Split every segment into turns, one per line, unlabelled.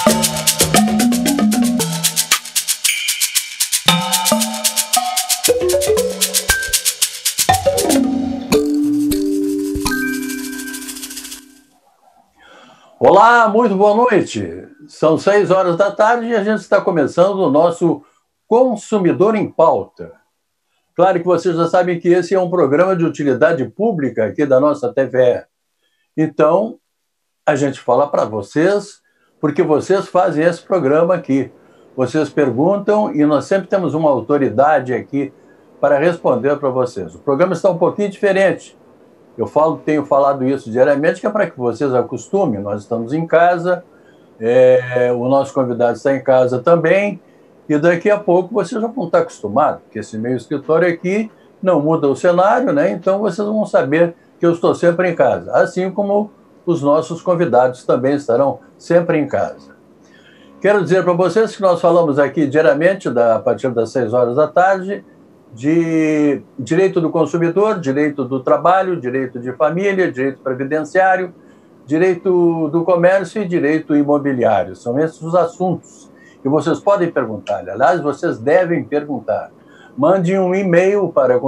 Olá, muito boa noite. São 6 horas da tarde e a gente está começando o nosso Consumidor em Pauta. Claro que vocês já sabem que esse é um programa de utilidade pública aqui da nossa TVE. Então, a gente fala para vocês, porque vocês fazem esse programa aqui. Vocês perguntam e nós sempre temos uma autoridade aqui para responder para vocês. O programa está um pouquinho diferente. Tenho falado isso diariamente, que é para que vocês acostumem. Nós estamos em casa, o nosso convidado está em casa também, e daqui a pouco vocês já vão estar acostumados, porque esse meio escritório aqui não muda o cenário, né? Então vocês vão saber que eu estou sempre em casa, assim como os nossos convidados também estarão sempre em casa. Quero dizer para vocês que nós falamos aqui diariamente, a partir das 6 horas da tarde, de direito do consumidor, direito do trabalho, direito de família, direito previdenciário, direito do comércio e direito imobiliário. São esses os assuntos que vocês podem perguntar. Aliás, vocês devem perguntar. Mande um e-mail para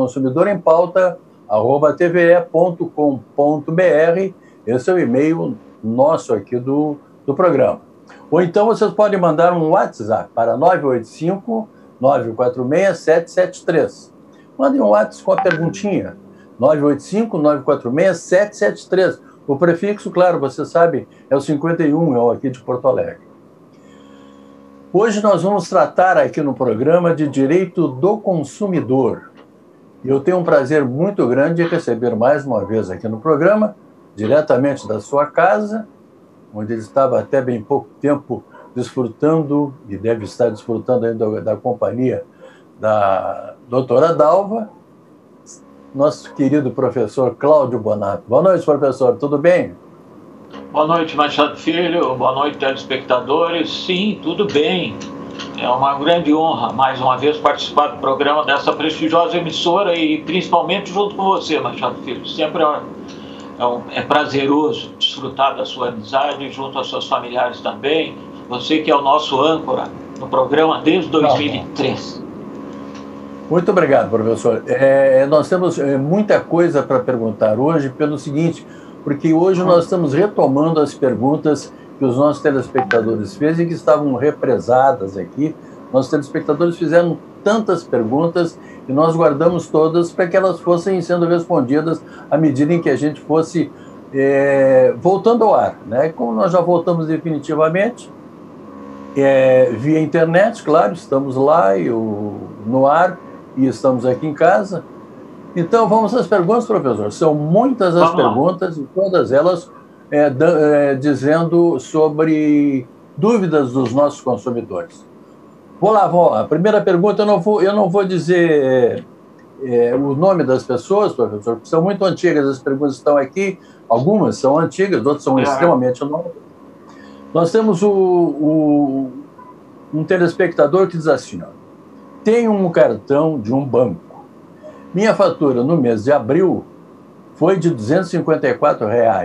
consumidorempauta@tve.com.br. Esse é o e-mail nosso aqui do programa. Ou então vocês podem mandar um WhatsApp para 985-946-773. Mandem um WhatsApp com a perguntinha. 985-946-773. O prefixo, claro, você sabe, é o 51, é o aqui de Porto Alegre. Hoje nós vamos tratar aqui no programa de direito do consumidor. E eu tenho um prazer muito grande de receber mais uma vez aqui no programa, diretamente da sua casa, onde ele estava até bem pouco tempo desfrutando, e deve estar desfrutando ainda da companhia da doutora Dalva, nosso querido professor Cláudio Bonato. Boa noite, professor, tudo bem?
Boa noite, Machado Filho, boa noite, telespectadores. Sim, tudo bem. É uma grande honra, mais uma vez, participar do programa dessa prestigiosa emissora e principalmente junto com você, Machado Filho. Sempre é prazeroso desfrutar da sua amizade junto aos seus familiares também. Você que é o nosso âncora no programa desde 2003.
Muito obrigado, professor. Nós temos muita coisa para perguntar hoje, pelo seguinte, porque hoje nós estamos retomando as perguntas que os nossos telespectadores fez e que estavam represadas aqui. Nossos telespectadores fizeram tantas perguntas e nós guardamos todas para que elas fossem sendo respondidas à medida em que a gente fosse voltando ao ar, né? Como nós já voltamos definitivamente, via internet, claro, estamos lá no ar e estamos aqui em casa. Então, vamos às perguntas, professor. São muitas as perguntas e todas elas dizendo sobre dúvidas dos nossos consumidores. Vou lá. A primeira pergunta, eu não vou dizer o nome das pessoas, professor, porque são muito antigas. As perguntas estão aqui, algumas são antigas, outras são extremamente novas. Nós temos um telespectador que diz assim, tenho um cartão de um banco. Minha fatura no mês de abril foi de R$ 254.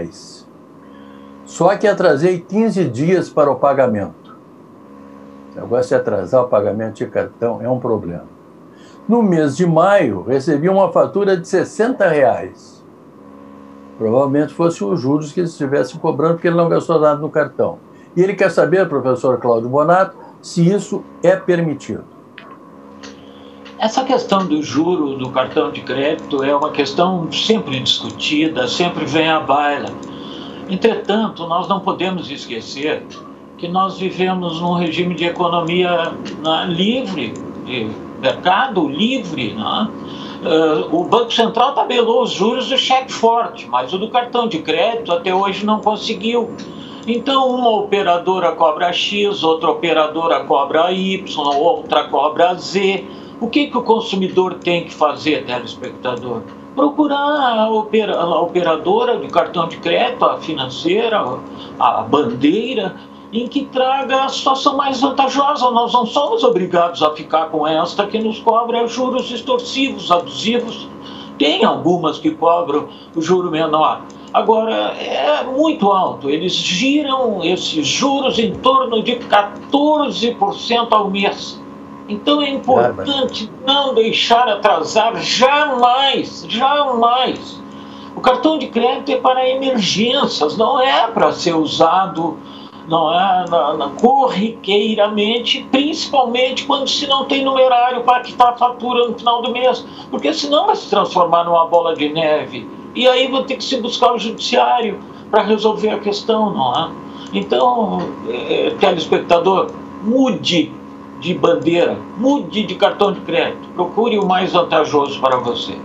Só que atrasei 15 dias para o pagamento. O negócio de atrasar o pagamento de cartão é um problema. No mês de maio, recebi uma fatura de R$ 60. Provavelmente fosse os juros que ele estivesse cobrando, porque ele não gastou nada no cartão. E ele quer saber, professor Cláudio Bonato, se isso é permitido.
Essa questão do juro do cartão de crédito é uma questão sempre discutida, sempre vem à baila. Entretanto, nós não podemos esquecer que nós vivemos num regime de economia livre, de mercado livre, né? O Banco Central tabelou os juros do cheque forte, mas o do cartão de crédito até hoje não conseguiu. Então, uma operadora cobra X, outra operadora cobra Y, outra cobra Z. O que o consumidor tem que fazer, telespectador? Procurar a operadora de cartão de crédito, a financeira, a bandeira, em que traga a situação mais vantajosa. Nós não somos obrigados a ficar com esta que nos cobra juros extorsivos, abusivos. Tem algumas que cobram o juro menor, Agora, é muito alto. Eles giram esses juros em torno de 14% ao mês. Então é importante não deixar atrasar jamais, jamais. O cartão de crédito é para emergências, não é para ser usado, não é corriqueiramente, principalmente quando se não tem numerário para quitar a fatura no final do mês, porque senão vai se transformar numa bola de neve. E aí vai ter que se buscar o judiciário para resolver a questão, não é? Então, telespectador, mude de bandeira, mude de cartão de crédito, procure o mais vantajoso para você.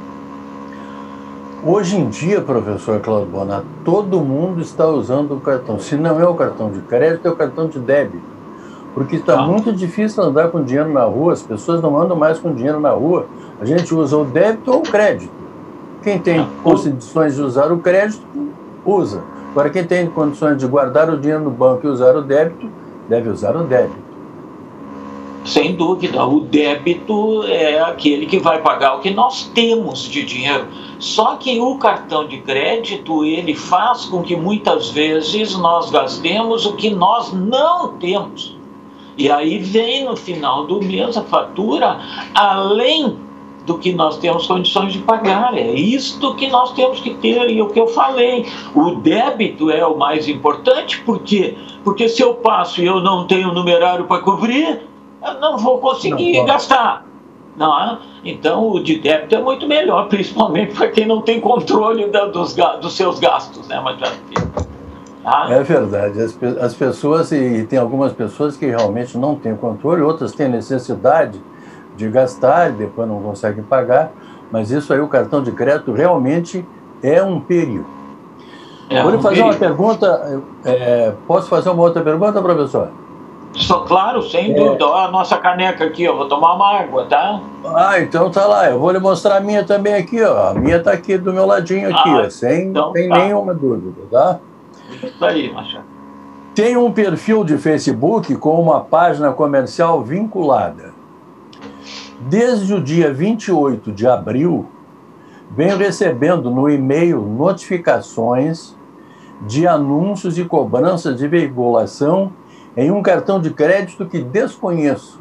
Hoje em dia, professor Cláudio Bonato, todo mundo está usando o cartão. Se não é o cartão de crédito, é o cartão de débito. Porque está muito difícil andar com dinheiro na rua, as pessoas não andam mais com dinheiro na rua. A gente usa o débito ou o crédito. Quem tem condições de usar o crédito, usa. Agora, quem tem condições de guardar o dinheiro no banco e usar o débito, deve usar o débito.
Sem dúvida, o débito é aquele que vai pagar o que nós temos de dinheiro. Só que o cartão de crédito, ele faz com que muitas vezes nós gastemos o que nós não temos. E aí vem no final do mês a fatura além do que nós temos condições de pagar. É isto que nós temos que ter, e o que eu falei, o débito é o mais importante. Por quê? Porque se eu passo e eu não tenho numerário para cobrir, eu não vou conseguir gastar, não é? Então o de débito é muito melhor, principalmente para quem não tem controle dos seus gastos, né, Machado?
É verdade, as pessoas, e tem algumas pessoas que realmente não têm controle, outras têm necessidade de gastar e depois não conseguem pagar, mas isso aí, o cartão de crédito realmente é um perigo. Vou lhe fazer uma pergunta, posso fazer uma outra pergunta, professor?
Claro, sem dúvida. Olha a nossa caneca aqui, ó, vou tomar uma água, tá?
Então tá lá, eu vou lhe mostrar a minha também aqui, ó. A minha tá aqui do meu ladinho aqui, ó, sem nenhuma dúvida, tá?
Isso aí, Machado.
Tem um perfil de Facebook com uma página comercial vinculada. Desde o dia 28 de abril, venho recebendo no e-mail notificações de anúncios e cobranças de veiculação em um cartão de crédito que desconheço.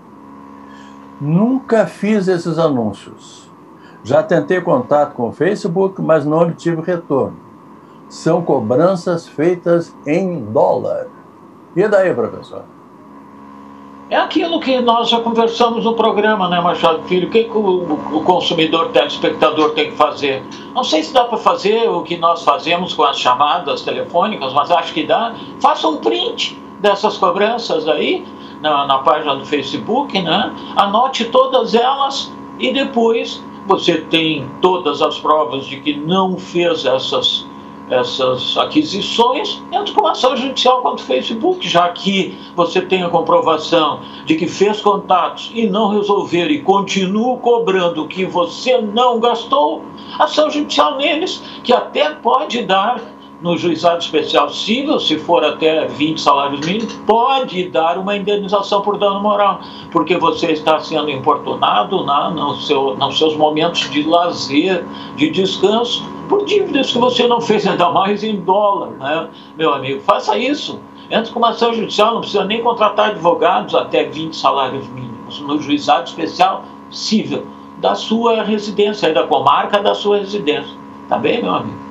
Nunca fiz esses anúncios. Já tentei contato com o Facebook, mas não obtive retorno. São cobranças feitas em dólar. E daí, professor?
É aquilo que nós já conversamos no programa, né, Machado Filho? O que o consumidor, telespectador tem que fazer? Não sei se dá para fazer o que nós fazemos com as chamadas telefônicas, mas acho que dá. Faça um print dessas cobranças aí na página do Facebook, né? Anote todas elas e depois você tem todas as provas de que não fez essas aquisições, entra com uma ação judicial contra o Facebook, já que você tem a comprovação de que fez contatos e não resolver e continua cobrando o que você não gastou, ação judicial neles, que até pode dar no juizado especial civil, se for até 20 salários mínimos, pode dar uma indenização por dano moral, porque você está sendo importunado nos seus momentos de lazer, de descanso, por dívidas que você não fez, ainda mais em dólar, né, meu amigo? Faça isso. Entre com uma ação judicial, não precisa nem contratar advogados até 20 salários mínimos, no juizado especial civil da sua residência, da comarca da sua residência. Tá bem, meu amigo?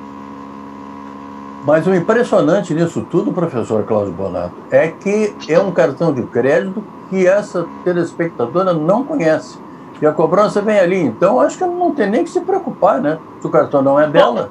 Mas o impressionante nisso tudo, professor Cláudio Bonato, é que é um cartão de crédito que essa telespectadora não conhece. E a cobrança vem ali. Então, acho que não tem nem que se preocupar, né? Se o cartão não é dela.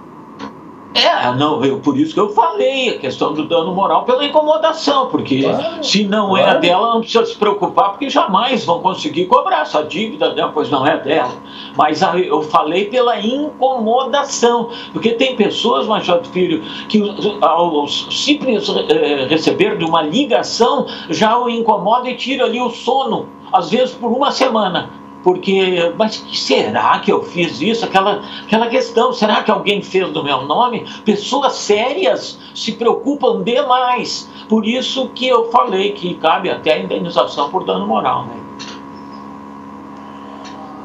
Por isso que eu falei, a questão do dano moral pela incomodação, porque se não é dela, não precisa se preocupar, porque jamais vão conseguir cobrar essa dívida, né, pois não é dela. Mas eu falei pela incomodação, porque tem pessoas, Machado Filho, que ao simples receber de uma ligação já o incomoda e tira ali o sono, às vezes por uma semana. Porque, mas será que eu fiz isso? Aquela questão, será que alguém fez do meu nome? Pessoas sérias se preocupam demais. Por isso que eu falei que cabe até a indenização por dano moral, né?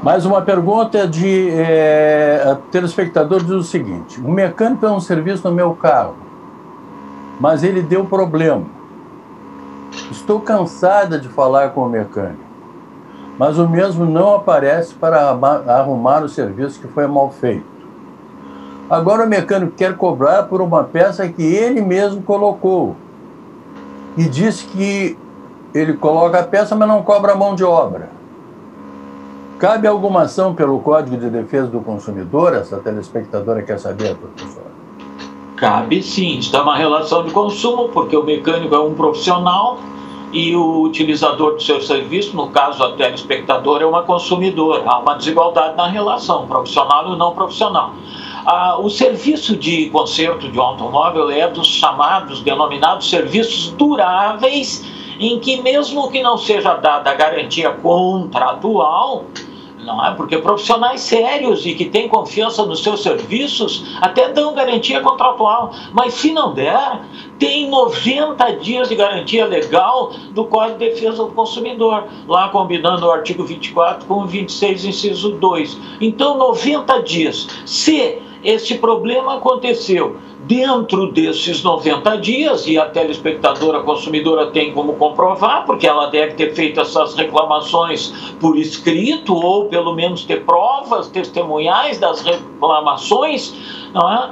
Mais uma pergunta de telespectador diz o seguinte: o mecânico é um serviço no meu carro, mas ele deu problema. Estou cansada de falar com o mecânico, mas o mesmo não aparece para arrumar o serviço que foi mal feito. Agora o mecânico quer cobrar por uma peça que ele mesmo colocou e diz que ele coloca a peça, mas não cobra a mão de obra. Cabe alguma ação pelo Código de Defesa do Consumidor? Essa telespectadora quer saber, professor.
Cabe sim, está uma relação de consumo, porque o mecânico é um profissional e o utilizador do seu serviço, no caso a telespectadora, é uma consumidora. Há uma desigualdade na relação, profissional e não profissional. O serviço de conserto de um automóvel é dos chamados, denominados serviços duráveis, em que mesmo que não seja dada a garantia contratual, não é? Porque profissionais sérios e que têm confiança nos seus serviços até dão garantia contratual, mas se não der, tem 90 dias de garantia legal do Código de Defesa do Consumidor, lá combinando o artigo 24 com o 26, inciso 2. Então, 90 dias. Se esse problema aconteceu dentro desses 90 dias, e a telespectadora consumidora tem como comprovar, porque ela deve ter feito essas reclamações por escrito, ou pelo menos ter provas testemunhais das reclamações, não é?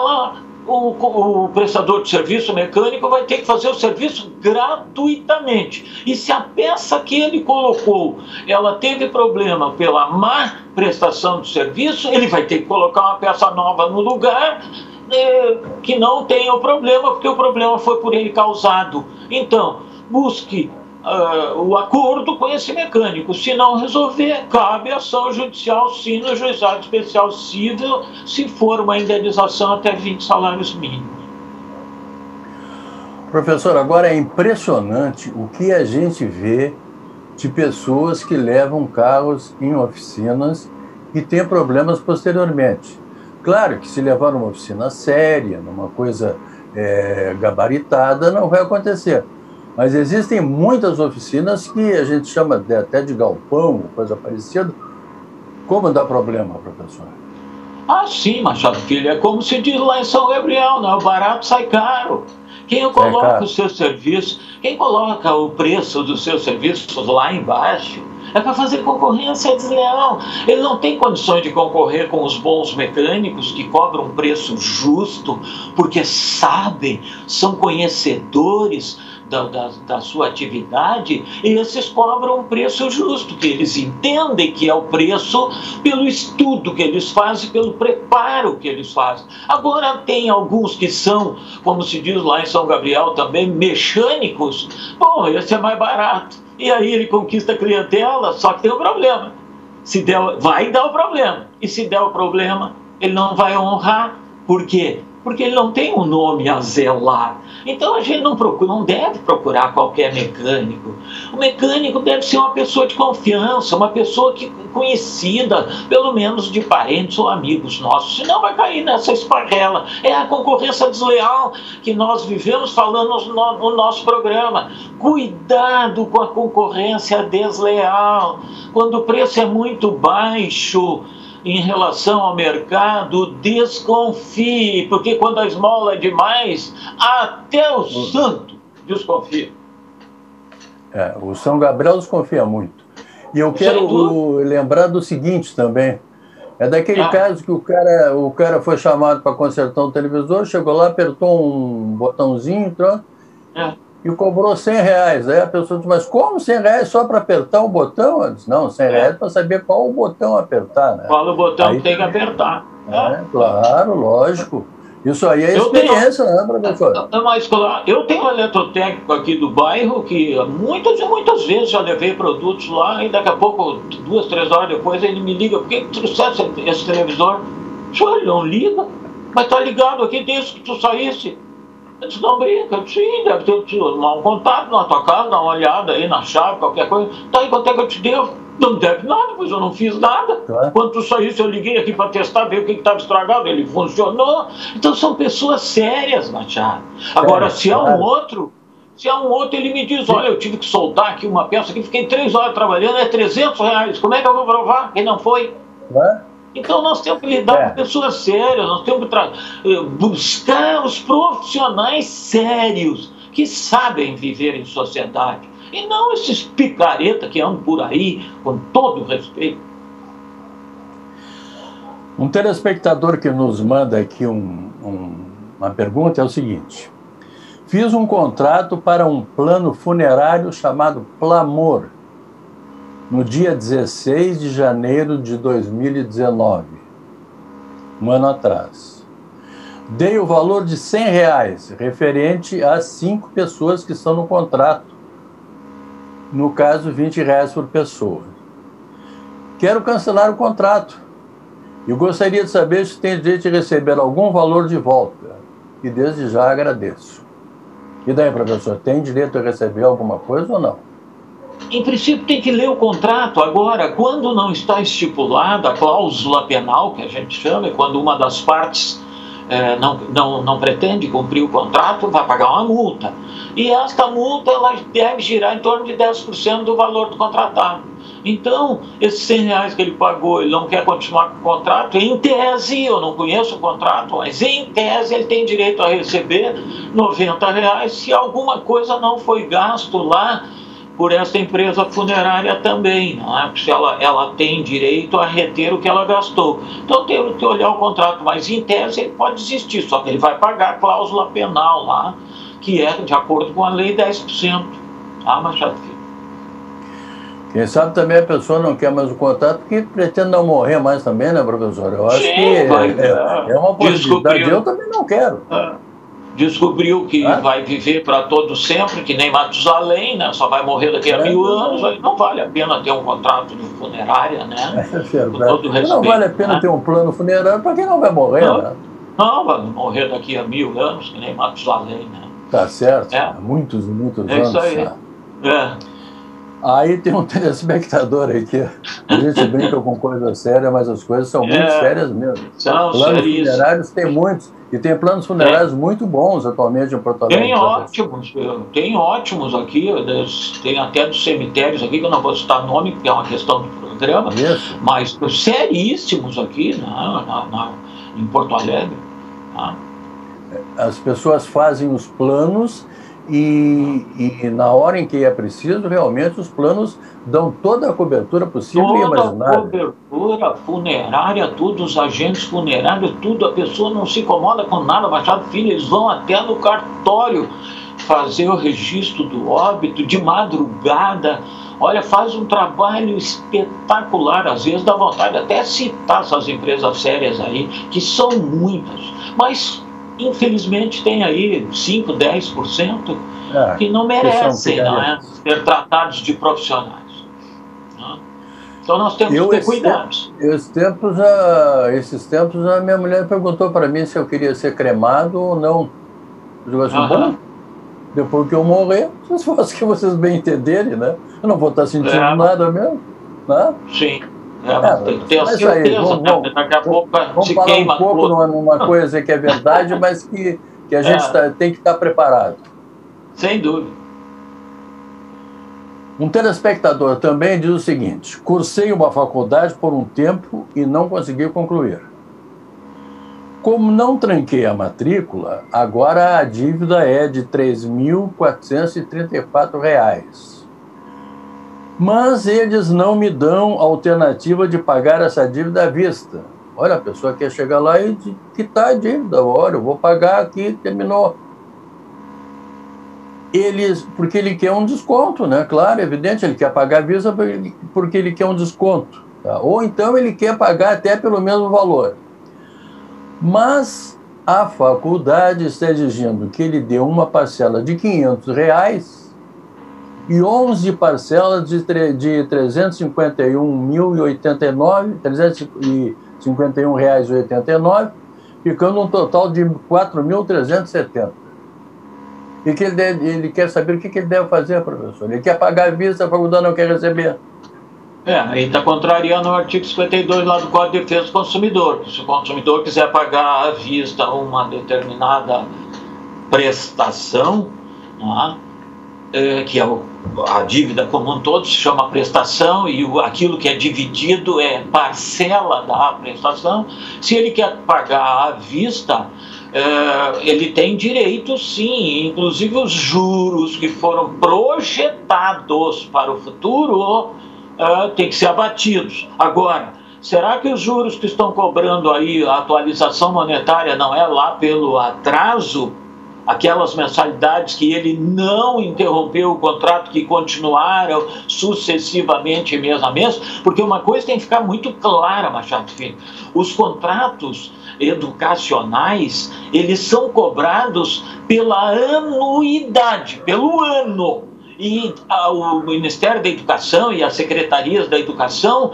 O prestador de serviço mecânico vai ter que fazer o serviço gratuitamente. E se a peça que ele colocou, ela teve problema pela má prestação de serviço, ele vai ter que colocar uma peça nova no lugar que não tenha o problema, porque o problema foi por ele causado. Então, busque o acordo com esse mecânico. Se não resolver, cabe ação judicial, sim, no juizado especial civil, se for uma indenização até 20 salários mínimos.
Professor, agora é impressionante o que a gente vê de pessoas que levam carros em oficinas e têm problemas posteriormente. Claro que se levar numa oficina séria, numa coisa gabaritada, não vai acontecer. Mas existem muitas oficinas que a gente chama até de galpão, coisa parecida. Como dá problema, professor?
Sim, Machado Filho, é como se diz lá em São Gabriel, né? O barato sai caro. Quem coloca o seu serviço, quem coloca o preço dos seus serviços lá embaixo, é para fazer concorrência desleal. Ele não tem condições de concorrer com os bons mecânicos que cobram um preço justo, porque sabem, são conhecedores da sua atividade, e esses cobram um preço justo, que eles entendem que é o preço pelo estudo que eles fazem, pelo preparo que eles fazem. Agora tem alguns que são, como se diz lá em São Gabriel também, mecânicos. Bom, esse é mais barato. E aí ele conquista a clientela, só que tem um problema. Se der, vai dar o problema. E se der o problema, ele não vai honrar. Por quê? Porque ele não tem um nome a zelar. Então a gente não deve procurar qualquer mecânico. O mecânico deve ser uma pessoa de confiança, uma pessoa conhecida, pelo menos de parentes ou amigos nossos. Senão vai cair nessa esparrela. É a concorrência desleal que nós vivemos falando no nosso programa. Cuidado com a concorrência desleal. Quando o preço é muito baixo em relação ao mercado, desconfie, porque quando a esmola é demais, até o santo desconfia.
O São Gabriel desconfia muito. E eu quero lembrar do seguinte também, daquele caso que o cara foi chamado para consertar um televisor, chegou lá, apertou um botãozinho, e cobrou R$100. Aí a pessoa disse, mas como R$100 só para apertar um botão? Eu disse, não, R$100 para saber qual o botão apertar, né?
Qual o botão que tem que apertar.
Claro, lógico. Isso aí é experiência, né, professor?
Mas, claro, eu tenho um eletrotécnico aqui do bairro que muitas e muitas vezes já levei produtos lá e daqui a pouco, 2, 3 horas depois, ele me liga, por que trouxesse esse televisor? Senhor, ele não liga, mas tá ligado aqui desde que tu saísse. Eu disse, não brinca, sim, deve ter tido um contato na tua casa, dá uma olhada aí na chave, qualquer coisa. Tá aí, quanto é que eu te devo? Não deve nada, pois eu não fiz nada. Quando tu saísse, eu liguei aqui para testar, ver o que estava estragado, ele funcionou. Então são pessoas sérias, Machado. Agora, se é um outro Se há um outro, ele me diz, olha, eu tive que soltar aqui uma peça que fiquei 3 horas trabalhando, é R$300. Como é que eu vou provar que não foi? Então nós temos que lidar com pessoas sérias, nós temos que buscar os profissionais sérios que sabem viver em sociedade. E não esses picareta que andam por aí, com todo respeito.
Um telespectador que nos manda aqui uma pergunta é o seguinte: fiz um contrato para um plano funerário chamado Plamor, no dia 16 de janeiro de 2019, um ano atrás. Dei o valor de R$100, referente a 5 pessoas que estão no contrato. No caso, R$20 por pessoa. Quero cancelar o contrato. Eu gostaria de saber se tem direito de receber algum valor de volta. E desde já agradeço. E daí, professor, tem direito a receber alguma coisa ou não?
Em princípio, tem que ler o contrato. Agora, quando não está estipulada a cláusula penal, que a gente chama, é quando uma das partes não pretende cumprir o contrato, vai pagar uma multa. E esta multa ela deve girar em torno de 10% do valor do contratado. Então, esses R$100 que ele pagou, ele não quer continuar com o contrato, em tese, eu não conheço o contrato, mas em tese ele tem direito a receber R$90 se alguma coisa não foi gasto lá por essa empresa funerária também, não é? Porque ela tem direito a reter o que ela gastou. Então tem que olhar o contrato, mas em tese ele pode desistir, só que ele vai pagar a cláusula penal lá, que é de acordo com a lei 10%. Tá, Machado Filho?
Quem sabe também a pessoa não quer mais o contrato porque pretende não morrer mais também, né, professor? Eu acho que é uma possibilidade. Eu também não quero.
Descobriu que vai viver para todo sempre, que nem Matusalém, né? Só vai morrer daqui a 1000 anos, aí não vale a pena ter um contrato de funerária, né?
É verdade. Com todo respeito, não vale a pena ter um plano funerário para quem não vai morrer, né?
Não, vai morrer daqui a 1000 anos, que nem Matusalém, né?
Tá certo, muitos e muitos anos.
Isso aí.
Aí tem um telespectador aí que a gente brinca com coisa séria, mas as coisas são muito sérias mesmo.
São
planos funerários tem muitos, e tem planos funerários muito bons atualmente em Porto Alegre.
Tem ótimos aqui, tem até dos cemitérios aqui, que eu não vou citar nome, porque é uma questão do programa, mas seríssimos aqui em Porto Alegre. Tá?
As pessoas fazem os planos e na hora em que é preciso, realmente os planos dão toda a cobertura possível e imaginável.
Toda a cobertura funerária, tudo, os agentes funerários, tudo, a pessoa não se incomoda com nada, Machado Filho, eles vão até no cartório fazer o registro do óbito de madrugada. Olha, faz um trabalho espetacular, às vezes dá vontade até citar essas empresas sérias aí, que são muitas, mas infelizmente tem aí 5, 10% que não merecem ser tratados de profissionais. Então nós temos que ter cuidado.
Esses tempos a minha mulher perguntou para mim se eu queria ser cremado ou não. Eu digo assim, bom, depois que eu morrer, vocês façam o que vocês bem entenderem, né? Eu não vou estar sentindo nada mesmo, né?
Sim. Tem que ter a certeza, daqui a pouco se queima.
Vamos falar um pouco numa coisa que é verdade, mas que a gente tem que estar preparado.
Sem dúvida.
Um telespectador também diz o seguinte: cursei uma faculdade por um tempo e não consegui concluir. Como não tranquei a matrícula, agora a dívida é de R$ 3.434. Mas eles não me dão alternativa de pagar essa dívida à vista. Olha, a pessoa quer chegar lá e quitar a dívida. Olha, eu vou pagar aqui, terminou. Porque ele quer um desconto, né? Claro, é evidente, ele quer pagar à vista porque ele quer um desconto. Tá? Ou então ele quer pagar até pelo mesmo valor. Mas a faculdade está exigindo que ele dê uma parcela de R$ 500 e 11 parcelas de R$ 351.089, ficando um total de R$ 4.370. E que ele quer saber o que ele deve fazer, professor. Ele quer pagar à vista, a faculdade não quer receber.
Aí está contrariando o artigo 52 lá do Código de Defesa do Consumidor. Se o consumidor quiser pagar à vista uma determinada prestação, que é a dívida como um todo, se chama prestação, e aquilo que é dividido é parcela da prestação. Se ele quer pagar à vista, ele tem direito, sim, inclusive os juros que foram projetados para o futuro têm que ser abatidos. Agora, será que os juros que estão cobrando aí, a atualização monetária, não é lá pelo atraso? Aquelas mensalidades que ele não interrompeu o contrato, que continuaram sucessivamente mês a mês? Porque uma coisa tem que ficar muito clara, Machado Filho: os contratos educacionais, eles são cobrados pela anuidade, pelo ano. E o Ministério da Educação e as secretarias da Educação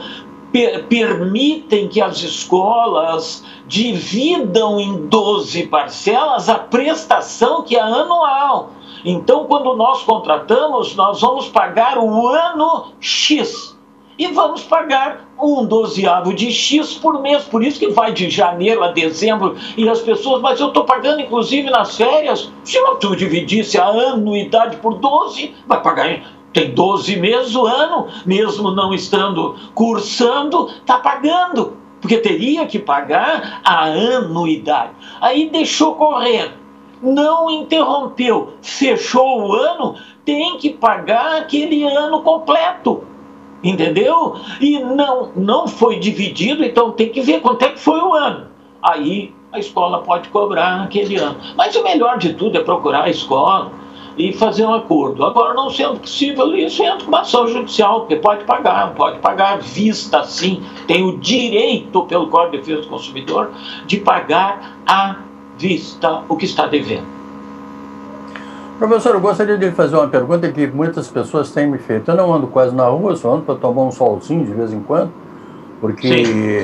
permitem que as escolas dividam em 12 parcelas a prestação que é anual. Então, quando nós contratamos, nós vamos pagar o ano X e vamos pagar 1/12 de X por mês. Por isso que vai de janeiro a dezembro, e as pessoas, mas eu estou pagando inclusive nas férias. Se tu dividisse a anuidade por 12, vai pagar. Tem 12 meses o ano, mesmo não estando cursando, está pagando, porque teria que pagar a anuidade. Aí deixou correr, não interrompeu, fechou o ano, tem que pagar aquele ano completo, entendeu? E não foi dividido, então tem que ver quanto é que foi o ano. Aí a escola pode cobrar aquele ano. Mas o melhor de tudo é procurar a escola e fazer um acordo. Agora, não sendo possível isso, entra com uma ação judicial, porque pode pagar à vista, sim. Tem o direito, pelo Código de Defesa do Consumidor, de pagar à vista o que está devendo.
Professor, eu gostaria de fazer uma pergunta que muitas pessoas têm me feito. Eu não ando quase na rua, só ando para tomar um solzinho de vez em quando, porque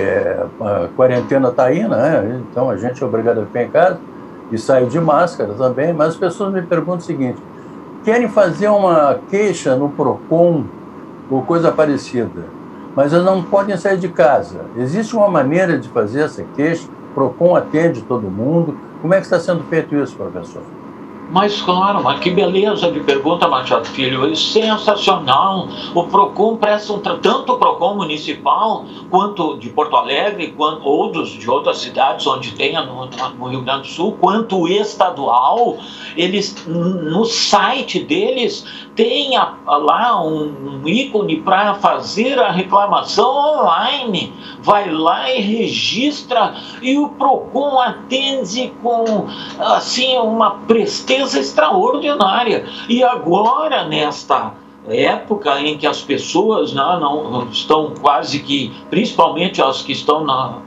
a quarentena está aí, né? Então a gente é obrigado a ficar em casa e sair de máscara também. Mas as pessoas me perguntam o seguinte: querem fazer uma queixa no PROCON ou coisa parecida, mas elas não podem sair de casa. Existe uma maneira de fazer essa queixa? O PROCON atende todo mundo. Como é que está sendo feito isso, professor?
Mas claro, mas que beleza de pergunta, Machado Filho, é sensacional. O PROCON presta tanto o PROCON municipal, quanto de Porto Alegre, ou de outras cidades onde tenha no Rio Grande do Sul, quanto o estadual. Eles, no site deles, tem lá um ícone para fazer a reclamação online. Vai lá e registra, e o PROCON atende com, assim, uma presteza extraordinária. E agora, nesta época em que as pessoas não estão quase que, principalmente as que estão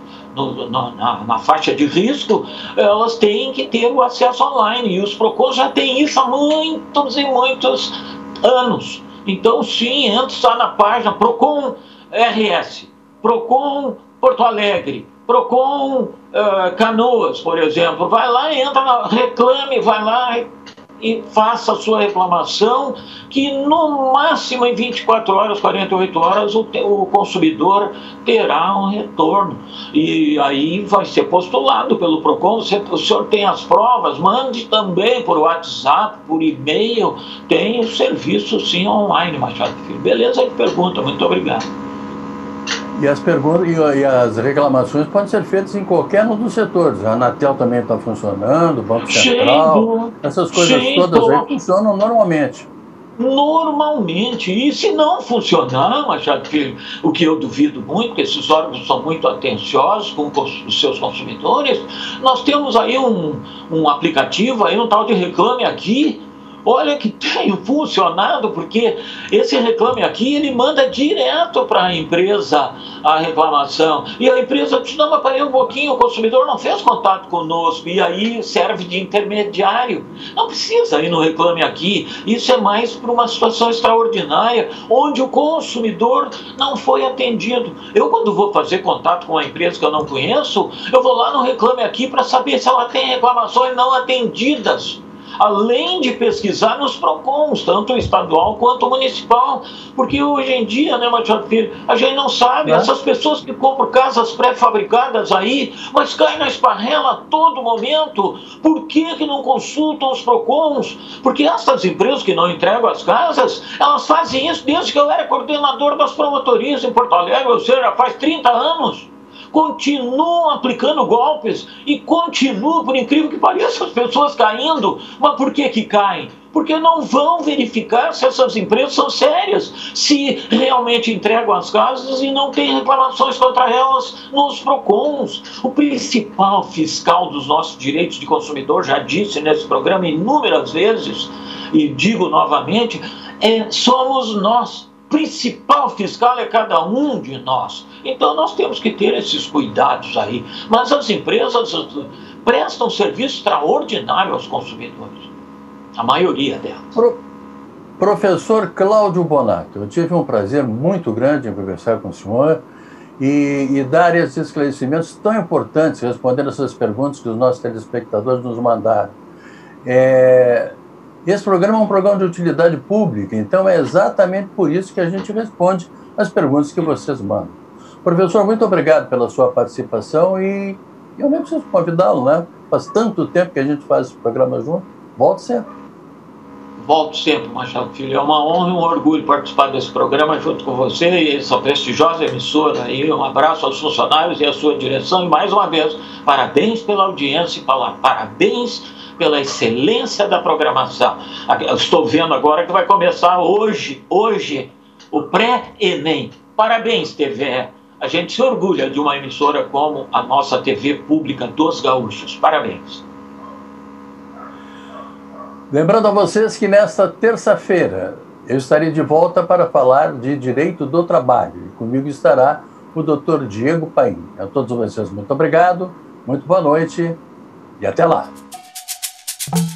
na faixa de risco, elas têm que ter o acesso online, e os PROCONs já têm isso há muitos e muitos anos. Então, sim, entra na página PROCON RS, PROCON Porto Alegre, PROCON Canoas, por exemplo. Vai lá, reclame, vai lá e faça a sua reclamação, que no máximo em 24 horas, 48 horas, o consumidor terá um retorno. E aí vai ser postulado pelo PROCON. O senhor tem as provas, mande também por WhatsApp, por e-mail. Tem o serviço, sim, online, Machado Filho. Beleza de pergunta, muito obrigado.
E as perguntas e as reclamações podem ser feitas em qualquer um dos setores. A Anatel também está funcionando, o Banco Central, essas coisas todas aí funcionam normalmente.
Normalmente. E se não funcionar, Machado Filho, o que eu duvido muito, porque esses órgãos são muito atenciosos com os seus consumidores, nós temos aí um aplicativo, aí um tal de Reclame Aqui. Olha que tem funcionado, porque esse Reclame Aqui, ele manda direto para a empresa a reclamação. E a empresa diz: não, mas parei um pouquinho, o consumidor não fez contato conosco. E aí serve de intermediário. Não precisa ir no Reclame Aqui. Isso é mais para uma situação extraordinária, onde o consumidor não foi atendido. Eu, quando vou fazer contato com uma empresa que eu não conheço, eu vou lá no Reclame Aqui para saber se ela tem reclamações não atendidas. além de pesquisar nos PROCONs, tanto o estadual quanto o municipal, porque hoje em dia, né, Machado Filho, a gente não sabe, essas pessoas que compram casas pré-fabricadas aí, mas caem na esparrela a todo momento, por que não consultam os PROCONs? Porque essas empresas que não entregam as casas, elas fazem isso desde que eu era coordenador das promotorias em Porto Alegre, ou seja, faz 30 anos. Continuam aplicando golpes e continuam, por incrível que pareça, as pessoas caindo. Mas por que caem? Porque não vão verificar se essas empresas são sérias, se realmente entregam as casas e não tem reclamações contra elas nos PROCONs. O principal fiscal dos nossos direitos de consumidor, já disse nesse programa inúmeras vezes, e digo novamente, somos nós. O principal fiscal é cada um de nós. Então nós temos que ter esses cuidados aí. Mas as empresas prestam serviço extraordinário aos consumidores. A maioria delas.
Professor Cláudio Bonato, eu tive um prazer muito grande em conversar com o senhor e dar esses esclarecimentos tão importantes, respondendo essas perguntas que os nossos telespectadores nos mandaram. Esse programa é um programa de utilidade pública, então é exatamente por isso que a gente responde as perguntas que vocês mandam. Professor, muito obrigado pela sua participação e eu nem preciso convidá-lo, né? Faz tanto tempo que a gente faz esse programa junto. Volte sempre.
Volto sempre, Machado Filho. É uma honra e um orgulho participar desse programa junto com você e essa prestigiosa emissora aí. Um abraço aos funcionários e à sua direção. E mais uma vez, parabéns pela audiência e parabéns pela excelência da programação. Eu estou vendo agora que vai começar hoje, o pré-ENEM. Parabéns, TVE. A gente se orgulha de uma emissora como a nossa TV pública dos gaúchos. Parabéns.
Lembrando a vocês que nesta terça-feira eu estarei de volta para falar de direito do trabalho. E comigo estará o Dr. Diego Paim. A todos vocês, muito obrigado, muito boa noite e até lá.